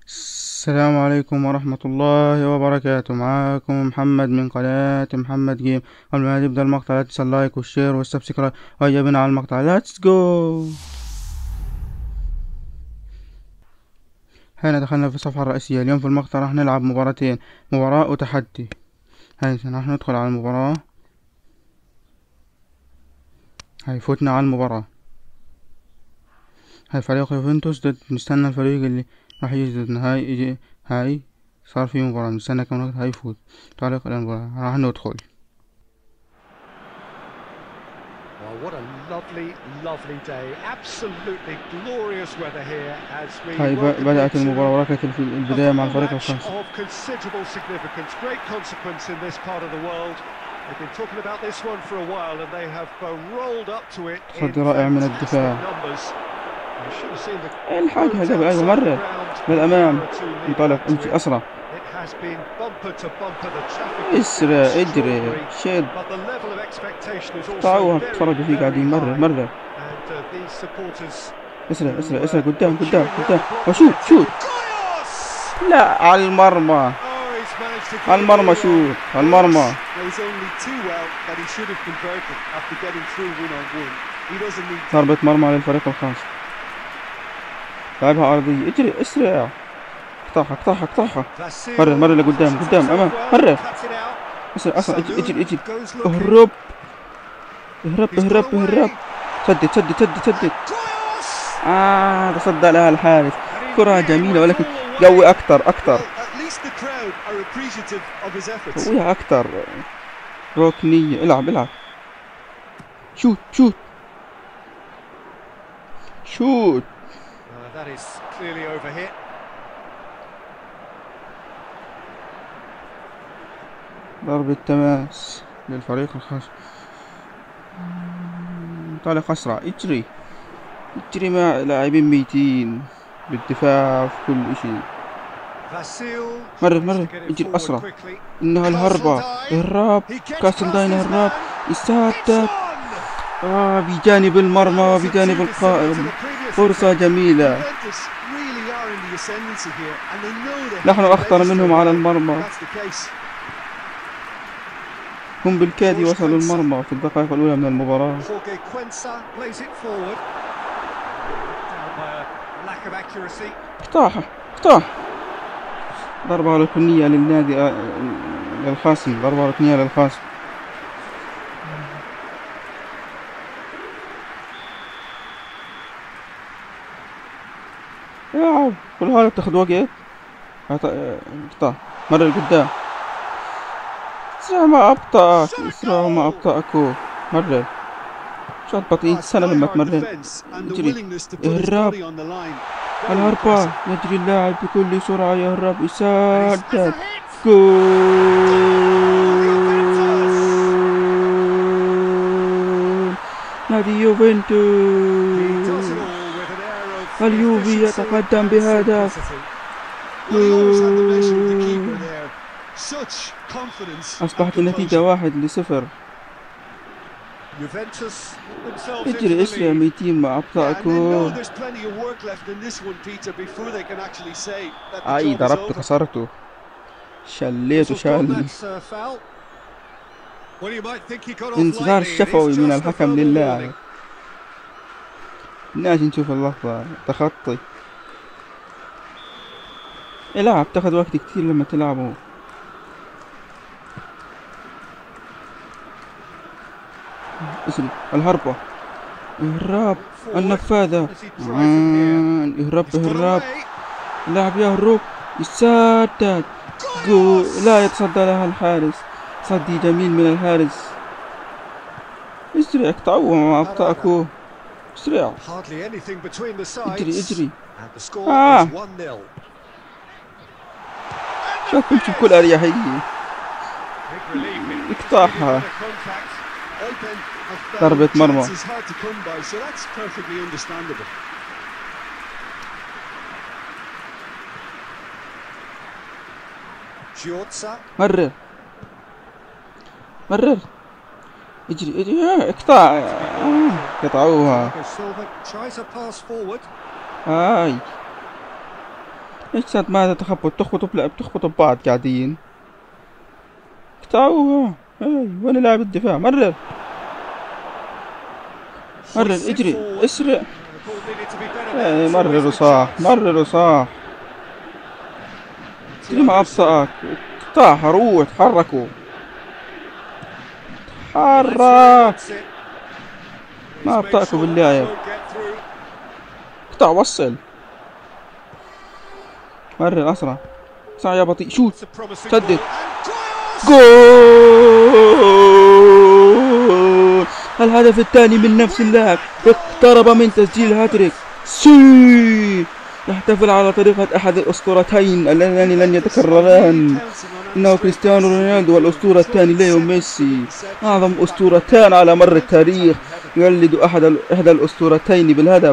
السلام عليكم ورحمة الله وبركاته. معاكم محمد من قناة محمد جيم. قبل ما نبدأ المقطع لا تنسى اللايك والشير والسبسكرايب. وهيا بنا على المقطع، ليتس جو. هنا دخلنا في الصفحة الرئيسية. اليوم في المقطع راح نلعب مباراتين، مباراة وتحدي. هاي راح ندخل على المباراة. هاي فوتنا على المباراة. هاي فريق يوفنتوس ضد، نستنى الفريق اللي راح يجي ضدنا. هاي يجي، هاي صار في مباراة، نستنى كم وقت هاي يفوت. طريق المباراة راح ندخل. Well, what a lovely day. Absolutely glorious weather here as we هاي welcome you بدأت to المباراة وركلت في a البداية مع football الفريق match الخاص. of considerable significance, great consequence in this part of the world. They've been talking about this one for a while and they have rolled up to it in تصدي رائع من fantastic الدفاع. numbers. You should have seen the الحقها crowds قبل، أيوة outside the مرة ground an للأمام. hour or two leading انطلق، up to امشي it. أسرع، It has been bumper to bumper. The traffic has been اسرع، اجري، extraordinary, شد. but the level of expectation is also قطعوها very, بتفرجوا فيه very قاعدين. مرة high. مرة And these supporters اسرع who اسرع اسرع، were قدام قدام queuing round قدام، the block to وشوت get شوت. in. Koyos! لا، على المرمى، Oh, he's managed to get على it المرمى، all wrong. شوت على المرمى. Knows only too well that he should have converted after getting through one-on-one. He doesn't need to. ضربة مرمى للفريق الخاص. لعبها أرضية، اجري اسرع، اقطعها اقطعها اقطعها. Vasil مرة مرة لقدام puts it قدام himself أمام، well, مرة cuts it out. اسرع اسرع، اجري اجري اجري. Goes looking. اهرب اهرب He's got اهرب away. اهرب. سدد سدد سدد سدد. Koyos! تصدى لها الحارس. And he كرة really جميلة went ولكن all the قوي way. أكتر أكتر. Well, at least the crowd are appreciative of his efforts. قويها أكتر. ركنية، العب العب. شوت شوت شوت. That is clearly overhit. ضربة تماس للفريق الخاص. انطلق أسرع، اجري اجري مع لاعبين ميتين بالدفاع في كل إشي. Vasil مرة tries مرة to get it اجري forward أسرع. quickly. إنها الهربة، إهراب. He gets كاستن past داين his إهراب، man. يسدد. It's بجانب المرمى، on! بجانب Substituted to القائم. the previous فرصة attempt. جميلة. Juventus really are in the ascendancy here, and they know they نحن have to أخطر register منهم على well. المرمى. That's the case. هم بالكاد وصلوا المرمى في الدقائق الأولى من المباراة. Jorge Quensa plays it forward. Down by a lack of accuracy. اقطعها اقطع. ضربة ركنية للنادي، للخصم، ضربة ركنية للخصم. ياو، كل هذا بتاخد وقت. اقطع مرة لقدام. اسرع ما أبطأك، اسرع ما أبطأكو. مرة شوط بطيء سنة لما تمرن. اجري اهرب. الهربة، يجري اللاعب بكل سرعة، يهرب، يسدد. جول نادي يوفنتوس. اليوفي يتقدم بهدف. أصبحت النتيجة 1-0. اجري اسرع ميتين مع أبطأكو. ضربته كسرته، شليته شالني. انذار شفوي من الحكم للاعب. ناجي نشوف اللقطة. تخطي، العب، تاخذ وقت كتير لما تلعبه. اسرع، الهربة، اهراب، النفاذة. اهرب اهراب. اللاعب يهرب، يسدد. جول، لا يتصدى لها الحارس. صدي جميل من الحارس. اسرع، اقطعوه مع أبطأكو. اسرع، اجري اجري. شوف تمشي بكل أريحية. اقطعها. ضربة مرمى. مرر مرر، اجري اجري، اقطع. قطعوها. هاي ايش صار؟ ماذا تخبط؟ بتخبطوا ببعض قاعدين. اقطعوها. اي وين لاعب الدفاع؟ مرر اجري اسرع. اي مرر صح، مرر صح. اجري ما ابطأك. اقطعها، روح تحركوا. حرك. ما ابطأكوا باللعب. اقطع وصل. مرر اسرع. اسرع يا بطيء. شوت. سدد. جول. الهدف الثاني من نفس اللاعب. اقترب من تسجيل هاتريك. سي. يحتفل على طريقة أحد الأسطورتين اللذان لن يتكرران. إنه كريستيانو رونالدو والأسطورة الثاني ليو ميسي، أعظم أسطورتان على مر التاريخ. يولد إحدى الأسطورتين بالهدف.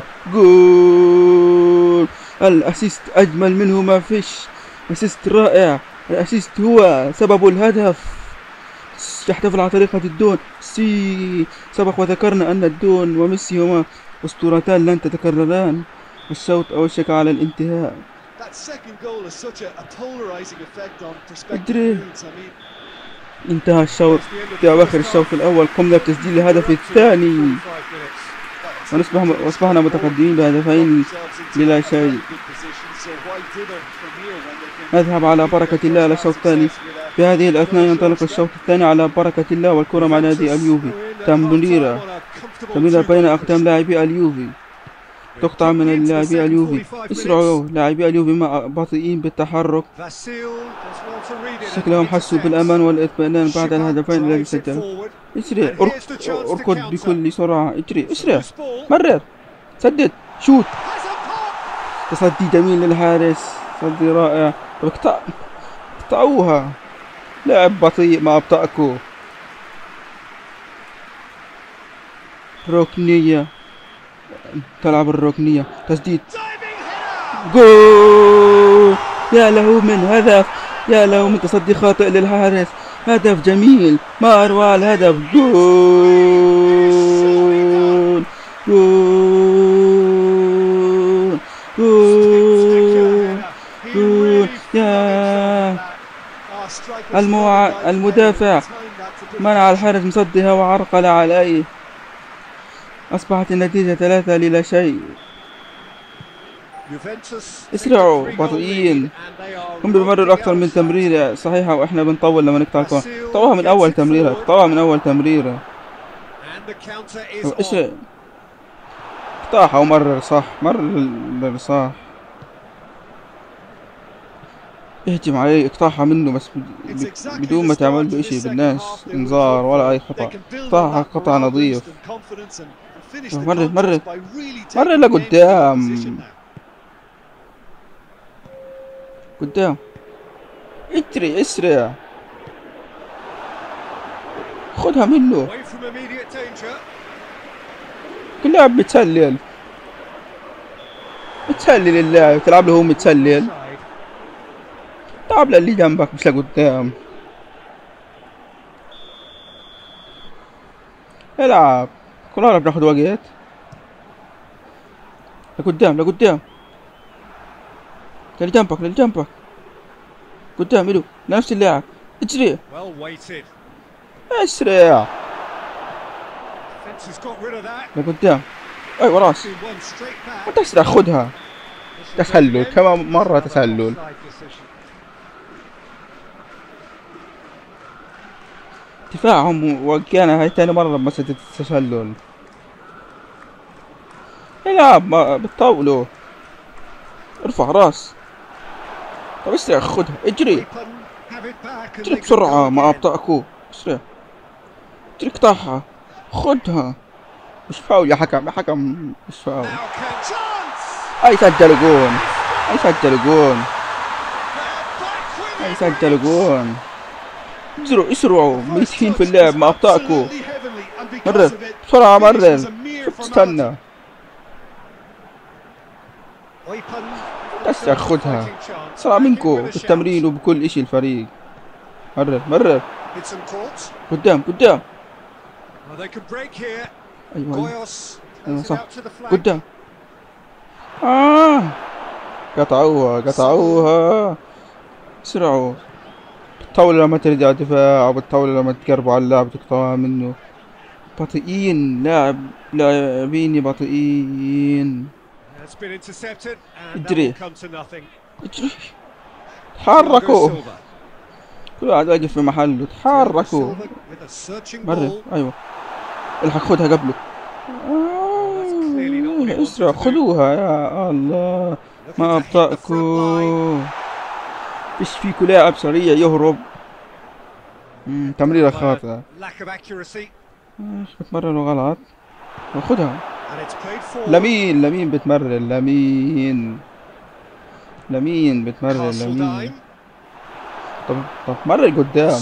جول. الأسيست أجمل منه ما فيش. أسيست رائع. الأسيست هو سبب الهدف. يحتفل على طريقة الدون. سي. سبق وذكرنا أن الدون وميسي هما أسطورتان لن تتكرران. الشوط أوشك على الانتهاء. أدري. انتهى الشوط في أواخر الشوط الأول. قمنا بتسجيل الهدف الثاني وأصبحنا متقدمين بهدفين بلا شيء. نذهب على بركة الله على الشوط الثاني. في هذه الأثناء ينطلق الشوط الثاني على بركة الله، والكرة مع نادي اليوفي. تمريرة بين أقدام لاعبي اليوفي. تقطع من اللاعبي اليوفي. اسرعوا لاعبي اليوفي بطيئين بالتحرك. شكلهم حسوا بالأمان والاطمئنان بعد الهدفين الذي سجلوا. اسرع. اركض بكل سرعة. اجري اسرع. مرر. سدد. شوت. تصدي جميل للحارس. تصدي رائع. اقطعوها. لاعب بطيء ما أبطأكوا. ركنية. تلعب الركنية. تسديد. جول. يا له من هدف. يا له من تصدي خاطئ للحارس. هدف جميل. ما أروع الهدف. جول. جول. جول. جول. يا المدافع منع الحارس مصدها وعرقل عليه. أصبحت النتيجة 3-0. اسرعوا بطيئين. هم بيمرروا أكثر من تمريرة صحيحة وإحنا بنطول لما نقطع الكرة. قطعوها من أول تمريرة. اسرع. قطعها ومرر صح. اهجم عليه. اقطعها منه بس بدون ما تعمل له اشي. بالناس انذار ولا اي خطأ. قطعها قطع نظيف. مرر لقدام. اجري اسرع. خذها منه. كل لاعب متسلل اللاعب. تلعب له هو متسلل. لعب للي جنبك مش لقدام. العب. كلنا بناخد وقت. لقدام. للجنبك. قدام إلو. نفس اللاعب. اجري. اسرع. لقدام. اي وراس. وتسرع. خدها. تسلل كمان مرة. تسلل. دفاعهم وكان هاي تاني مرة مسألة التسلل. العب بتطولوا. ارفع راس. طب اسرع. خدها. اجري بسرعة ما أبطأكوا. اسرع. اجري. اقطعها. خدها. مش فاول يا حكم. مش فاول. اي سجلوا جون. اسرعوا. ميتين في اللعب ما أبطأكوا. مرر بسرعة. شوف تستنى. بس خدها. اسرع منكو بالتمرين وبكل اشي الفريق. مرر. قدام. ايوه صح. قدام. قطعوها. اسرعوا. بتطولوا لما ترجع دفاع، وبتطولوا لما تقربوا على اللاعب تقطعوها منه. بطيئين، لاعبين بطيئين. اجري اجري. تحركوا، كل واحد واقف في محله. تحركوا. مرة ايوه، الحق خدها قبله. اسرع، خذوها يا الله. ما ابطأكوا. فيش فيكو لاعب سريع يهرب. تمريرة خاطئة. بتمرروا غلط. خدها. لمين بتمرر. لمين بتمرر. طب مرر قدام.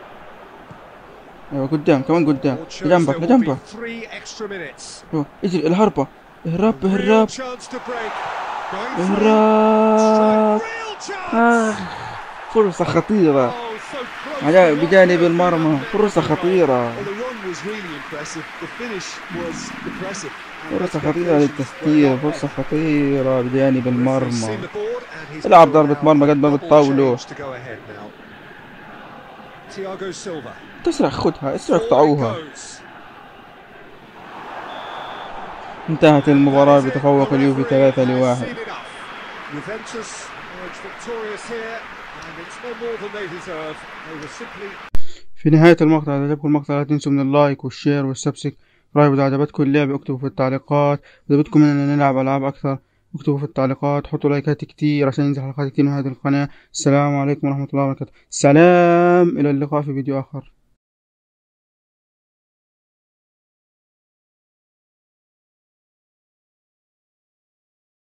ايوه قدام، كمان قدام، لجنبك. ايوه اجري. الهربة. اهرب. فرصة خطيرة بجانب المرمى. فرصة خطيرة. فرصة خطيرة للتسديد. فرصة خطيرة بجانب المرمى. العب ضربة مرمى قد ما بتطاولوا. تسرع، خدها. اسرع، اقطعوها. انتهت المباراة بتفوق اليوفي 3-1. في نهاية المقطع، إذا عجبكم المقطع لا تنسوا من اللايك والشير والسبسك. رأيكم إذا عجبتكم اللعبة اكتبوا في التعليقات. إذا بدكم إننا نلعب ألعاب أكثر اكتبوا في التعليقات. حطوا لايكات كتير عشان ينزل حلقات كتير من هذه القناة. السلام عليكم ورحمة الله وبركاته. سلام، إلى اللقاء في فيديو آخر.